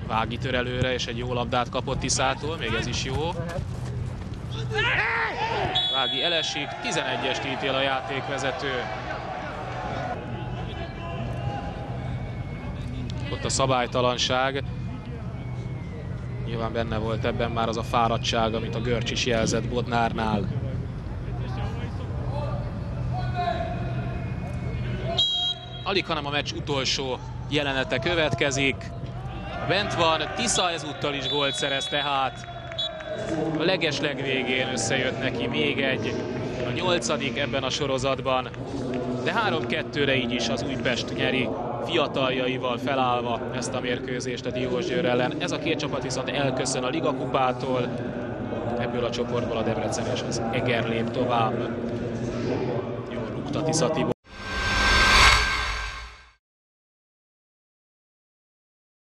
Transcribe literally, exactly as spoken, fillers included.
Vági tör előre, és egy jó labdát kapott Tiszától, még ez is jó. Vági elesik, tizenegyest ítél a játékvezető. Ott a szabálytalanság. Nyilván benne volt ebben már az a fáradtság, amit a görcs is jelzett Bodnárnál. Alig, hanem a meccs utolsó jelenete következik. Bent van, Tisza ezúttal is gólt szerez, tehát a legesleg végén összejött neki még egy, a nyolcadik ebben a sorozatban, de három kettőre így is az Újpest nyeri, fiataljaival felállva ezt a mérkőzést a Diósgyőr ellen. Ez a két csapat viszont elköszön a ligakupától, ebből a csoportból a Debrecen és az Eger lép tovább. Jól rúgta Tisza Tibor.